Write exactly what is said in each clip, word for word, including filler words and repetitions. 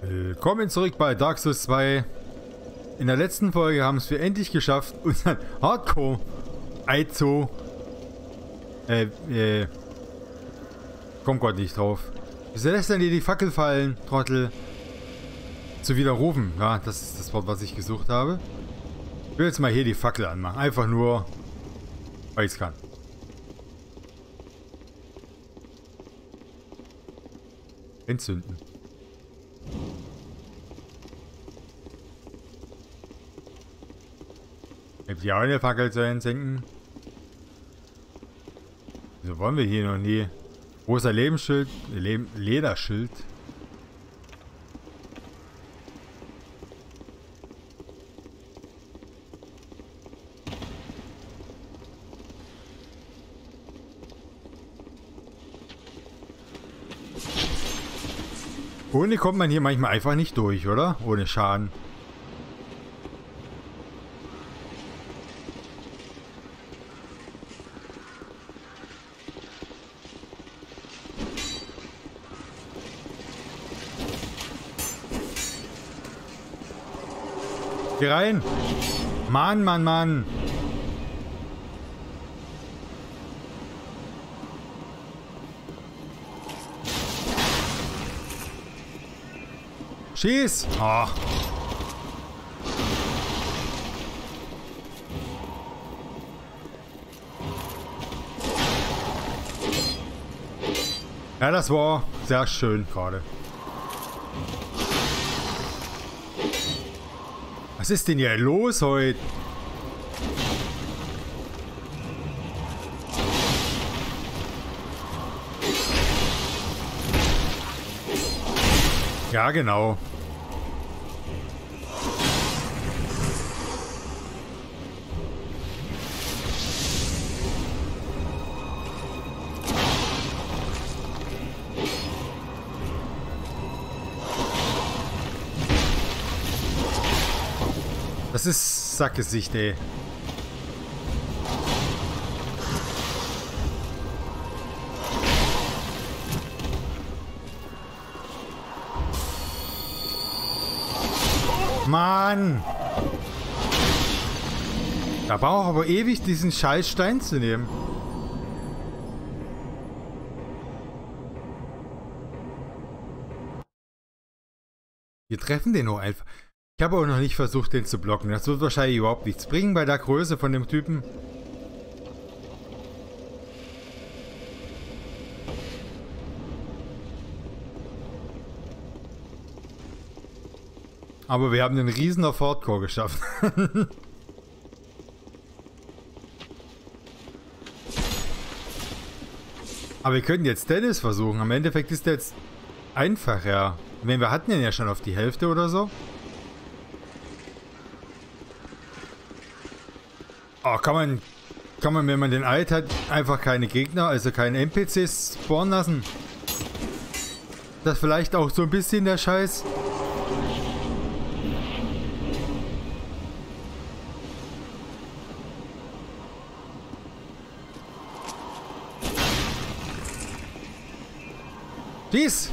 Willkommen zurück bei Dark Souls zwei. In der letzten Folge haben es wir endlich geschafft, unseren Hardcore-Aizo äh, äh, komm Gott nicht drauf. Wieso lässt denn dir die Fackel fallen, Trottel? Zu widerrufen. Ja, das ist das Wort, was ich gesucht habe. Ich will jetzt mal hier die Fackel anmachen. Einfach nur, weil ich es kann. Entzünden. Habt ihr auch eine Fackel zu entsenken? Wieso wollen wir hier noch nie? Großer Lebensschild, Le Lederschild. Ohne kommt man hier manchmal einfach nicht durch, oder? Ohne Schaden. Geh rein! Mann, Mann, Mann! Schieß! Oh. Ja, das war sehr schön gerade. Was ist denn hier los heute? Ja, genau. Das ist Sackgesicht, ey. Mann! Da braucht aber ewig diesen scheiß Stein zu nehmen. Wir treffen den nur einfach. Ich habe auch noch nicht versucht, den zu blocken. Das wird wahrscheinlich überhaupt nichts bringen bei der Größe von dem Typen. Aber wir haben den riesen auf Hardcore geschafft. Aber wir können jetzt Dennis versuchen. Am Endeffekt ist der jetzt einfacher. Ich meine, wir hatten den ja schon auf die Hälfte oder so. Oh, kann man, kann man, wenn man den alt hat, einfach keine Gegner, also keine N P Cs spawnen lassen? Das vielleicht auch so ein bisschen der Scheiß. Dies!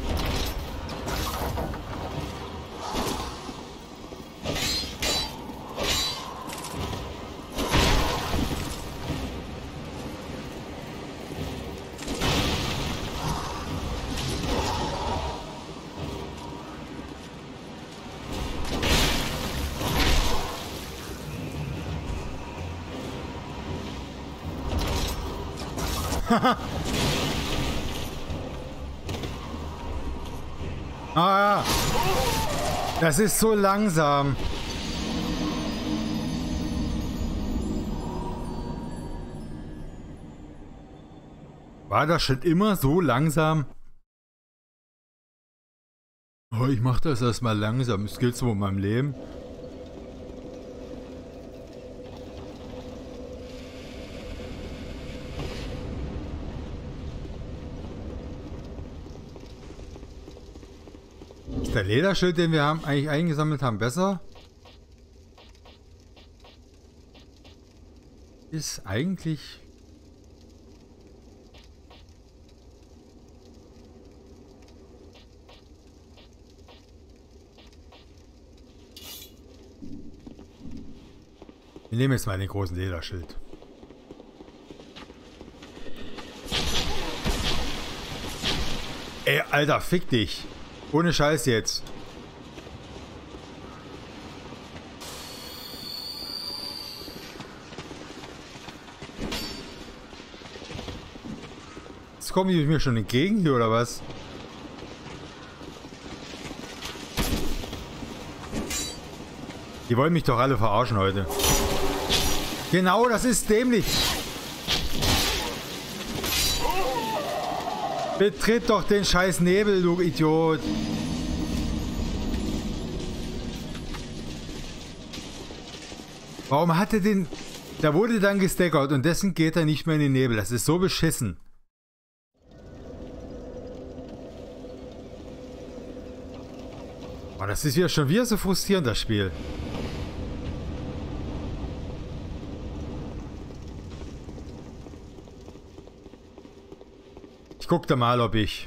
Ah, das ist so langsam. War das schon immer so langsam? Oh, ich mach das erstmal langsam. Das gilt so in meinem Leben. Ist der Lederschild, den wir haben, eigentlich eingesammelt haben, besser? Ist eigentlich... Wir nehmen jetzt mal den großen Lederschild. Ey, Alter, fick dich. Ohne Scheiß jetzt. Jetzt kommen die mir schon entgegen hier, oder was? Die wollen mich doch alle verarschen heute. Genau, das ist dämlich. Betritt doch den scheiß Nebel, du Idiot. Warum hat er den... Der wurde dann gestackert und dessen geht er nicht mehr in den Nebel. Das ist so beschissen. Oh, das ist wieder schon wieder so frustrierend, das Spiel. Ich guck da mal, ob ich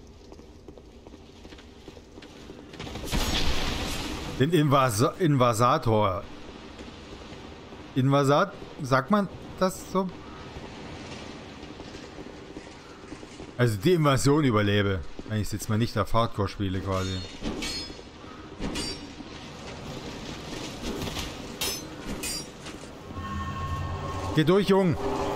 den Invas Invasator Invasat, sagt man das so? Also die Invasion überlebe. Wenn ich es jetzt mal nicht auf Hardcore spiele quasi. Geh durch, Jung.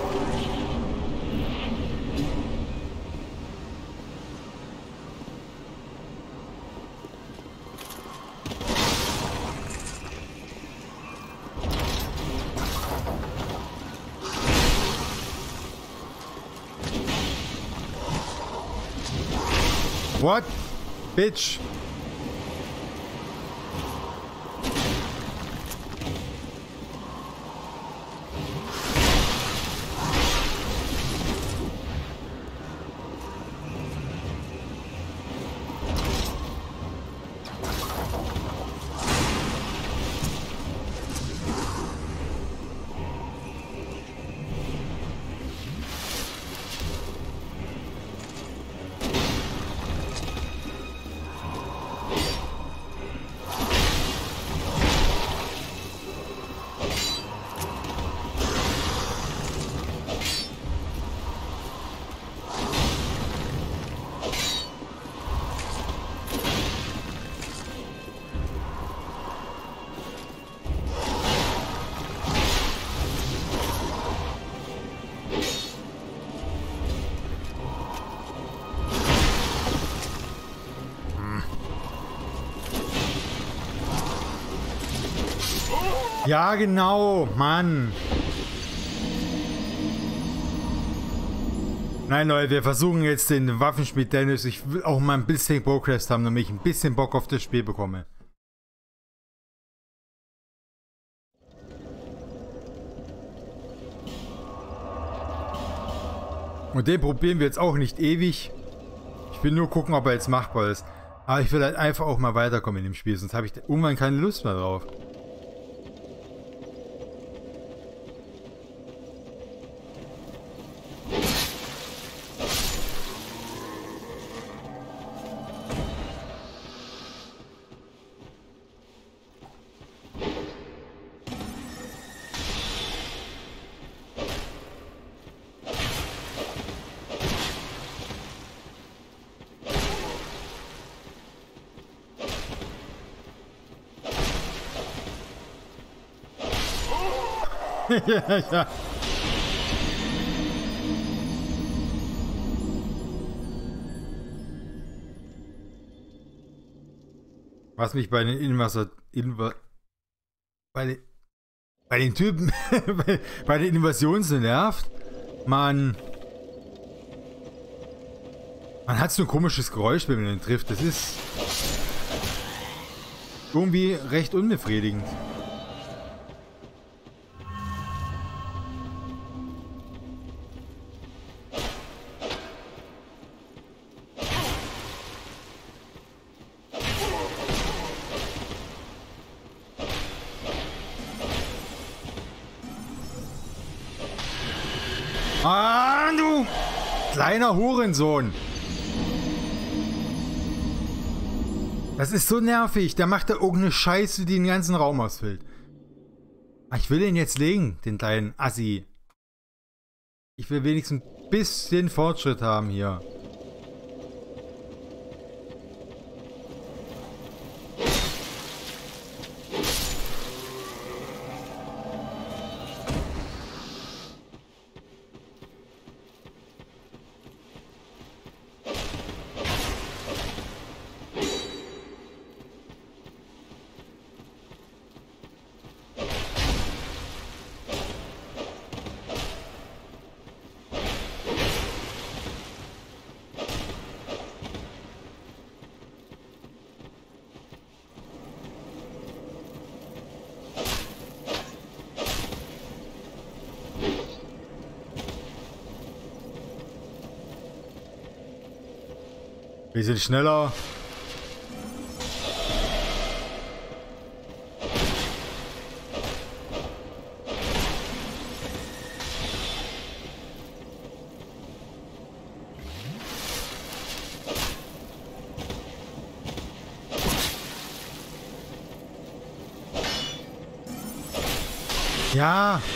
What? Bitch. Ja, genau, Mann. Nein, Leute, wir versuchen jetzt den Waffenschmied Dennis. Ich will auch mal ein bisschen Progress haben, damit ich ein bisschen Bock auf das Spiel bekomme. Und den probieren wir jetzt auch nicht ewig. Ich will nur gucken, ob er jetzt machbar ist. Aber ich will halt einfach auch mal weiterkommen in dem Spiel, sonst habe ich irgendwann keine Lust mehr drauf. Ja, ja. Was mich bei den Invasor... Inva bei, den, bei den Typen... bei, bei den Invasionen so nervt, man... Man hat so ein komisches Geräusch, wenn man den trifft. Das ist... irgendwie recht unbefriedigend. Ah, du kleiner Hurensohn. Das ist so nervig. Der macht da irgendeine Scheiße, die den ganzen Raum ausfüllt. Ich will den jetzt legen, den kleinen Assi. Ich will wenigstens ein bisschen Fortschritt haben hier. Wir sind schneller. Ja.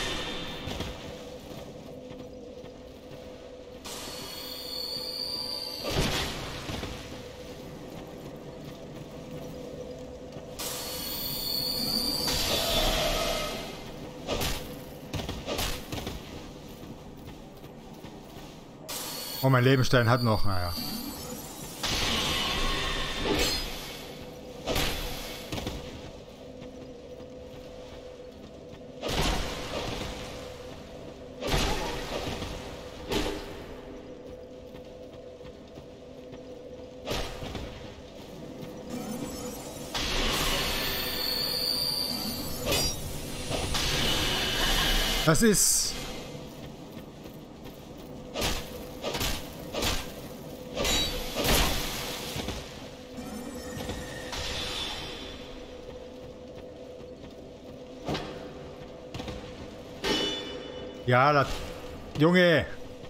Oh, mein Lebenstein hat noch, naja. Das ist... Ja, das... Junge!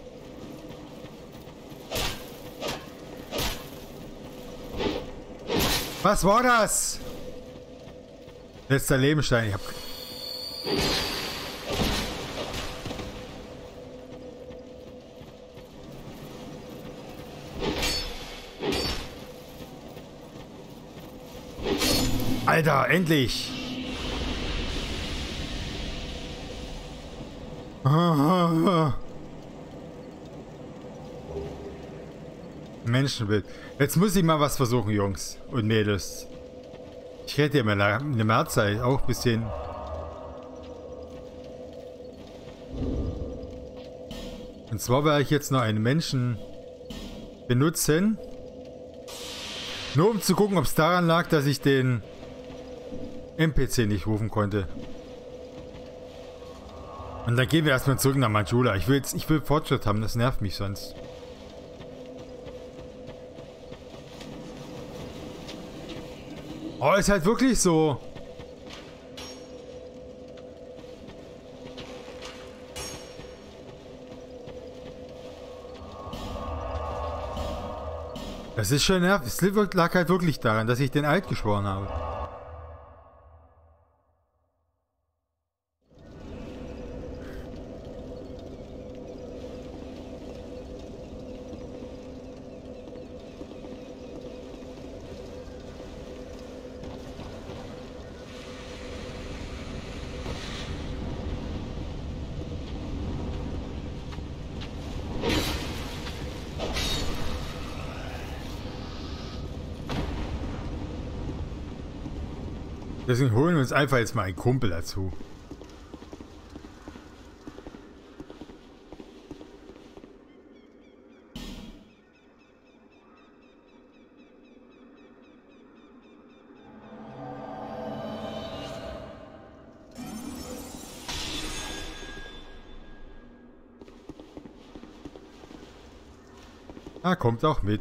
Was war das? Letzter Lebenstein. Ich hab... Alter, endlich! Menschenbild. Jetzt muss ich mal was versuchen, Jungs und Mädels. Ich hätte ja mal eine Mehrzeit, auch ein bisschen. Und zwar werde ich jetzt noch einen Menschen benutzen. Nur um zu gucken, ob es daran lag, dass ich den N P C nicht rufen konnte. Und dann gehen wir erstmal zurück nach Majula. Ich will jetzt, ich will Fortschritt haben, das nervt mich sonst. Oh, ist halt wirklich so. Das ist schon nervig. Es lag halt wirklich daran, dass ich den Alt geschworen habe. Deswegen holen wir uns einfach jetzt mal einen Kumpel dazu. Ah, kommt auch mit.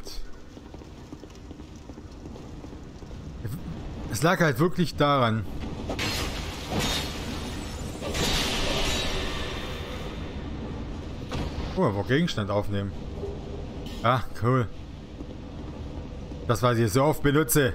Es lag halt wirklich daran. Oh, wo Gegenstand aufnehmen. Ah, cool. Das, was ich so oft benutze.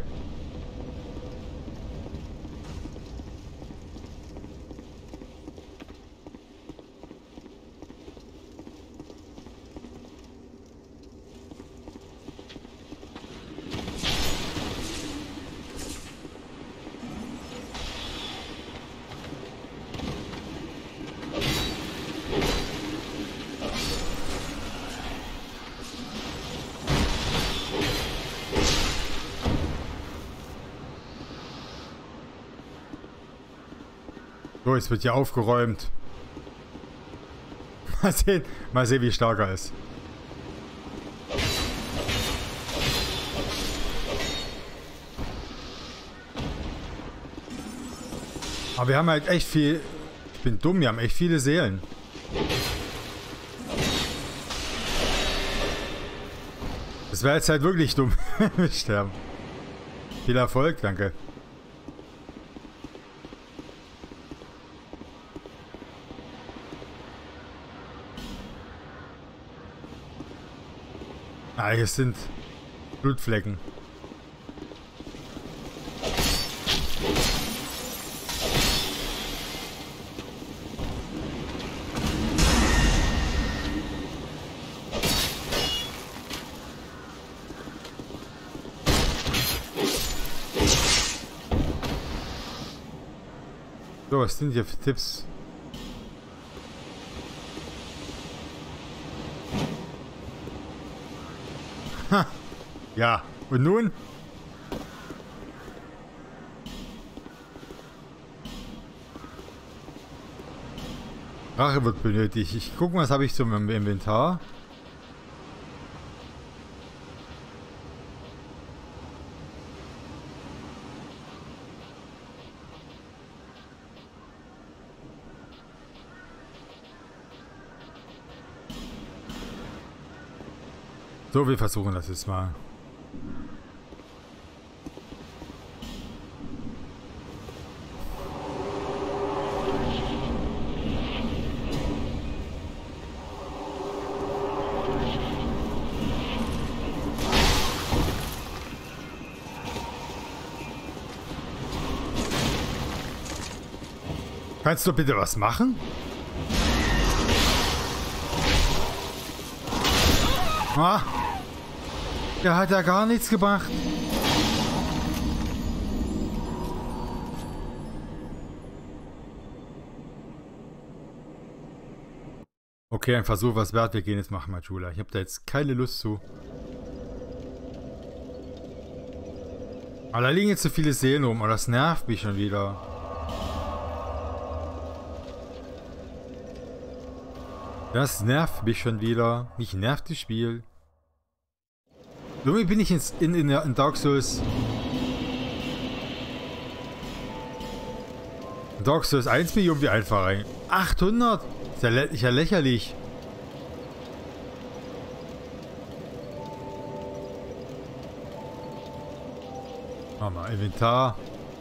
So, jetzt wird hier aufgeräumt. Mal sehen, mal sehen, wie stark er ist. Aber wir haben halt echt viel... Ich bin dumm, wir haben echt viele Seelen. Das wäre jetzt halt wirklich dumm. Wir sterben. Viel Erfolg, danke. Ah, hier sind Blutflecken. So, was sind hier für Tipps? Ha! Ja, und nun? Rache wird benötigt. Ich gucke, was habe ich so im Inventar. So, wir versuchen das jetzt mal. Kannst du bitte was machen? Ah! Der hat ja gar nichts gemacht. Okay, ein Versuch was wert. Wir gehen jetzt machen, Majula. Ich habe da jetzt keine Lust zu. Aber da liegen jetzt so viele Seelen rum. Und das nervt mich schon wieder. Das nervt mich schon wieder. Mich nervt das Spiel. Irgendwie bin ich ins, in, in, in Dark Souls. In Dark Souls eins bin ich irgendwie einfach rein. achthundert? Ist ja, lä ist ja lächerlich. Machen wir Inventar.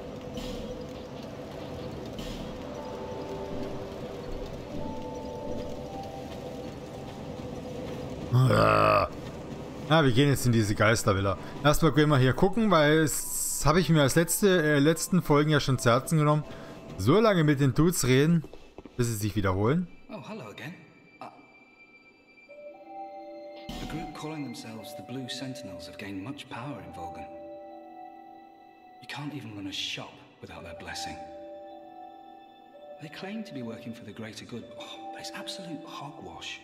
Ja, wir gehen jetzt in diese Geistervilla. Erstmal gehen wir hier gucken, weil es habe ich mir als letzte, äh, letzten Folgen ja schon zu Herzen genommen. So lange mit den Dudes reden, bis sie sich wiederholen. Oh, hello again. Uh, a group calling themselves the Blue Sentinels have gained much power in Volgan. You can't even run a shop without their blessing. They claim to be working for the greater good, oh, but it's absolute hogwash.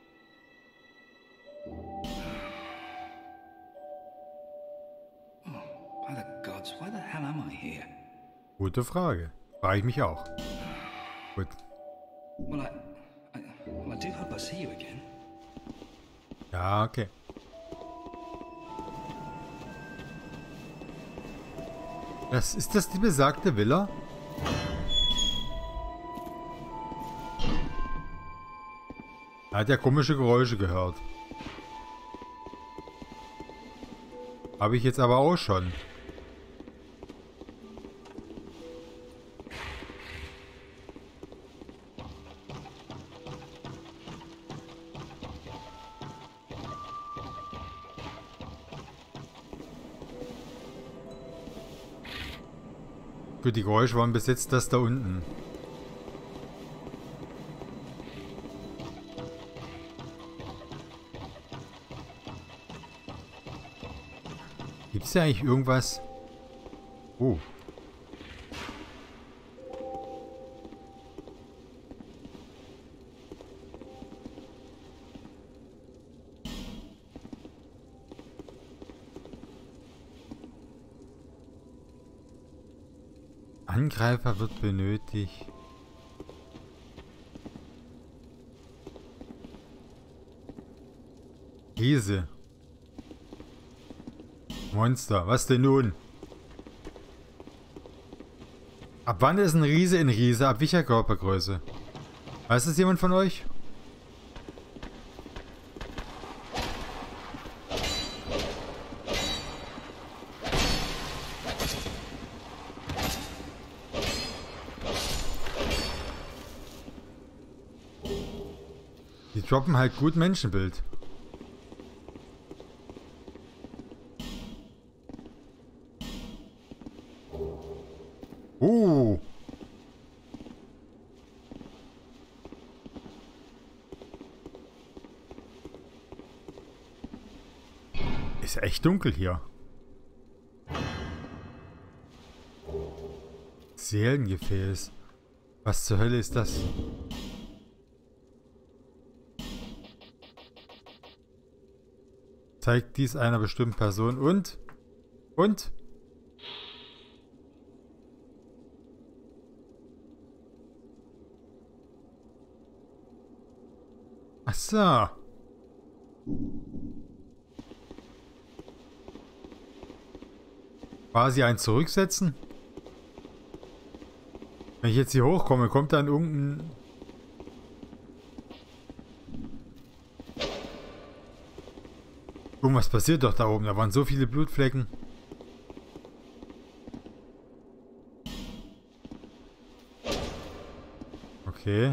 By the gods, why the hell am I here? Gute Frage. Frage ich mich auch. Gut. Well, I, I, well, I do hope I see you again. Ja, okay. Das, ist das die besagte Villa? Er hat ja komische Geräusche gehört. Habe ich jetzt aber auch schon. Gut, die Geräusche waren bis jetzt das da unten. Gibt es ja eigentlich irgendwas? Oh. Angreifer wird benötigt. Riese. Monster. Was denn nun? Ab wann ist ein Riese ein Riese? Ab welcher Körpergröße? Weiß das jemand von euch? Die droppen halt gut Menschenbild. Uh. Ist echt dunkel hier. Seelengefäß. Was zur Hölle ist das? Zeigt dies einer bestimmten Person und? Und? Ach so. Quasi ein Zurücksetzen? Wenn ich jetzt hier hochkomme, kommt dann irgendein... Irgendwas passiert doch da oben. Da waren so viele Blutflecken. Okay.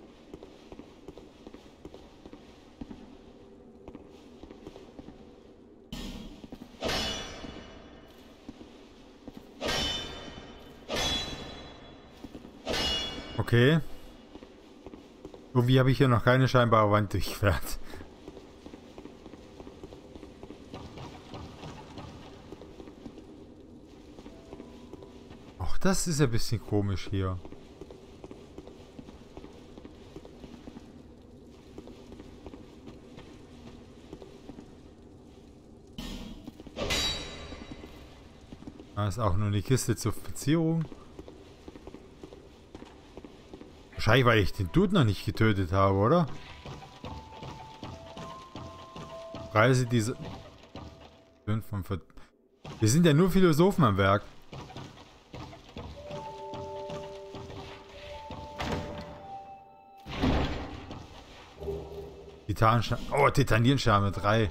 Okay. Irgendwie habe ich hier noch keine scheinbare Wand durchquert. Auch das ist ein bisschen komisch hier. Da ist auch nur eine Kiste zur Verzierung. Wahrscheinlich, weil ich den Dude noch nicht getötet habe, oder? Preise diese... Wir sind ja nur Philosophen am Werk. Titanscham... Oh, Titanierschame drei.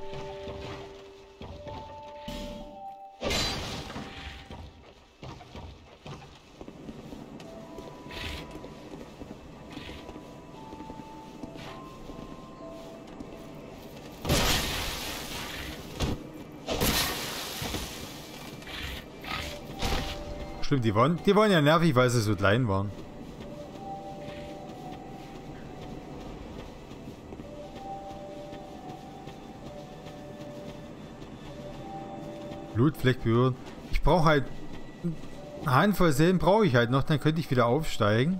Stimmt, die waren, die waren ja nervig, weil sie so klein waren. Blutfleck berühren. Ich brauche halt eine Handvoll Seelen brauche ich halt noch, dann könnte ich wieder aufsteigen.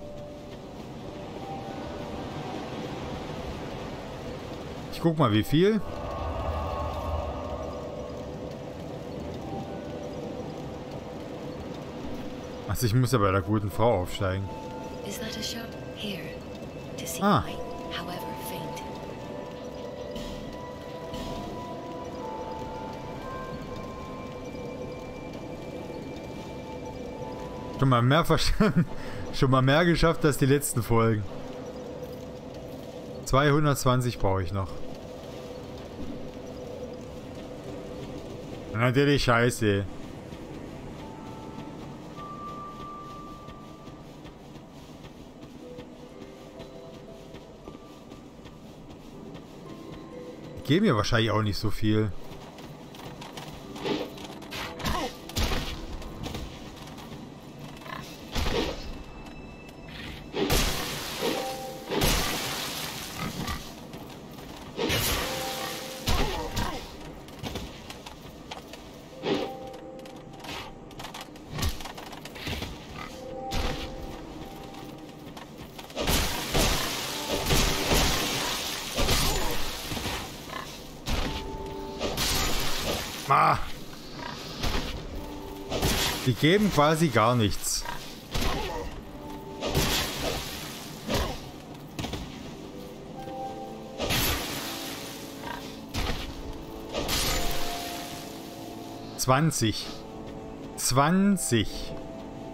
Ich guck mal, wie viel. Also ich muss ja bei der guten Frau aufsteigen. Ah. Schon mal mehr verstanden. Schon mal mehr geschafft als die letzten Folgen. zweihundertzwanzig brauche ich noch. Natürlich scheiße. Die geben mir wahrscheinlich auch nicht so viel. Ah. Die geben quasi gar nichts. zwanzig. zwanzig.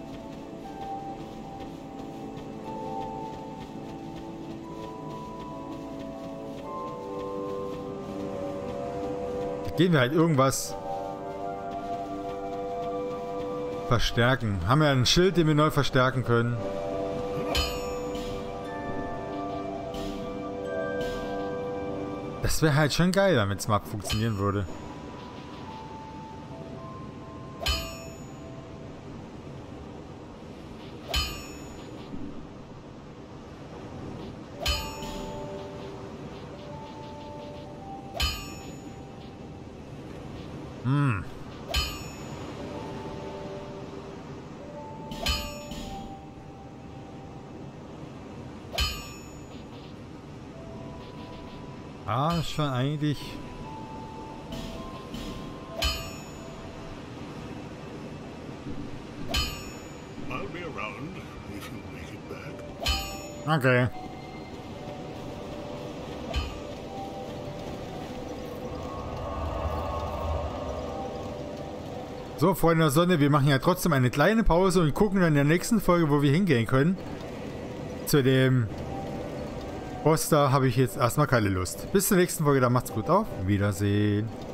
Gehen wir halt irgendwas verstärken. Haben wir ein Schild, den wir neu verstärken können. Das wäre halt schon geil, damit es mal funktionieren würde. Hm. Ah, schon eigentlich. I'll be around if you make it back. Okay. So, Freunde der Sonne, wir machen ja trotzdem eine kleine Pause und gucken dann in der nächsten Folge, wo wir hingehen können. Zu dem Boss da habe ich jetzt erstmal keine Lust. Bis zur nächsten Folge, dann macht's gut, auf Wiedersehen.